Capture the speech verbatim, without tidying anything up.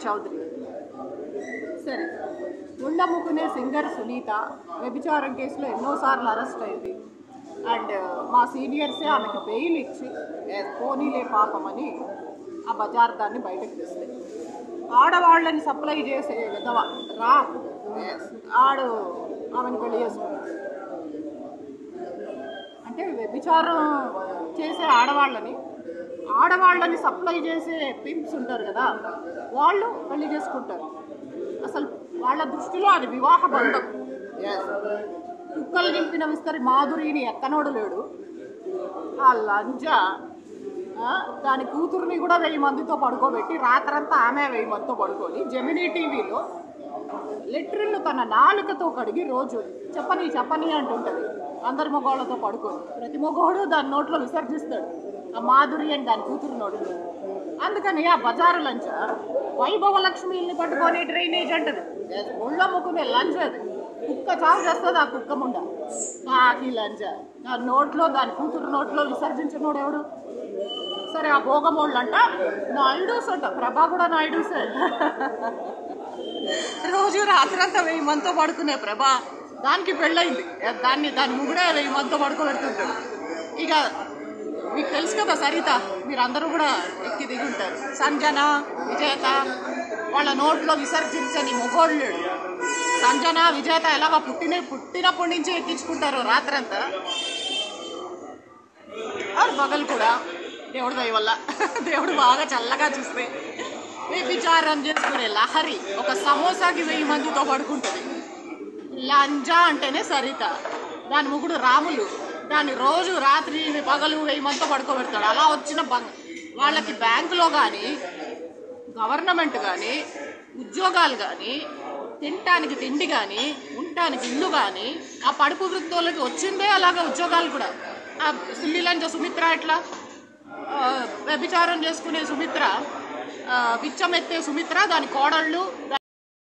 చౌదరి. సరే, గుండమ్ముకునే సింగర్ సునీత వ్యభిచారం కేసులో ఎన్నోసార్లు అరెస్ట్ అయింది. అండ్ మా సీనియర్సే ఆమెకు బెయిల్ ఇచ్చి పోనీలే పాపమని ఆ బజార్ దాన్ని బయటకు తెస్తే, ఆడవాళ్ళని సప్లై చేసే విధవ రా ఆడు ఆమెను పెళ్లి చేసుకున్నాడు. అంటే వ్యభిచారం చేసే ఆడవాళ్ళని ఆడవాళ్ళని సప్లై చేసే పింప్స్ ఉంటారు కదా, వాళ్ళు పెళ్లి చేసుకుంటారు. అసలు వాళ్ళ దృష్టిలో అది వివాహ బంధం. కుక్కలు నింపిన విస్తరి మాధురిని ఎక్కనోడు లేడు. ఆ లంజ దాని కూతుర్ని కూడా వెయ్యి మందితో పడుకోబెట్టి రాత్రంతా ఆమె వెయ్యి మందితో పడుకొని జెమినీ టీవీలో లెట్రిన్లు తన నాలుకతో కడిగి రోజు చెప్పని చెప్పని అంటుంటుంది అందరి మొగోళ్ళతో పడుకొని. ప్రతి మొగోడు దాని నోట్లో విసర్జిస్తాడు ఆ మాధురి అని దాని కూతురు నోట్లో. అందుకని ఆ బజారు లంచ వైభవ లక్ష్మిని పట్టుకొని డ్రైనేజ్ అంటది, ఒళ్ళో ముక్కునే లంచ్ అది. కుక్క చావు చేస్తుంది ఆ కుక్క ముండ కాకి లంచ. ఆ నోట్లో దాని కూతురు నోట్లో విసర్జించినోడు ఎవడు? సరే, ఆ భోగమోళ్ళు అంట నాయుడూస్ అంట, ప్రభా కూడా నాయుడూసే. రోజు రాత్రంతా వెయ్యి మందితో పడుకునే ప్రభా, దానికి పెళ్ళయింది, దాన్ని దాని ముగుడే వెయ్యి మందితో పడుకోబెడుతుంటాడు. ఇక మీకు తెలుసు కదా సరిత, మీరందరూ కూడా ఎక్కి దిగి ఉంటారు. సంజన, విజేత వాళ్ళ నోట్లో విసర్జించని మొగోళ్ళు. సంజన, విజేత ఎలాగ పుట్టిన పుట్టినప్పటి నుంచి ఎక్కించుకుంటారు రాత్రంతా. ఆరు పగలు కూడా దేవుడి దయ వల్ల దేవుడు బాగా చల్లగా చూస్తే వ్యభిచారం చేసుకునే లహరి ఒక సమోసాకి వెయ్యి మందితో పడుకుంటుంది. లంజా అంటేనే సరిత, దాని ముగ్గుడు రాములు, దాన్ని రోజు రాత్రి పగలు వెయ్యి మందితో పడుకోబెడతాడు. అలా వచ్చిన వాళ్ళకి బ్యాంకులో కానీ గవర్నమెంట్ కానీ ఉద్యోగాలు కానీ తినటానికి తిండి కానీ ఉండటానికి ఇల్లు కానీ ఆ పడుపు వృత్తులకి వచ్చిందే అలాగే ఉద్యోగాలు కూడా. ఆ సిల్లిలంజ సుమిత్ర ఎట్లా వ్యభిచారం చేసుకునే సుమిత్ర, బిచ్చమెత్తే సుమిత్ర, దాని కోడళ్ళు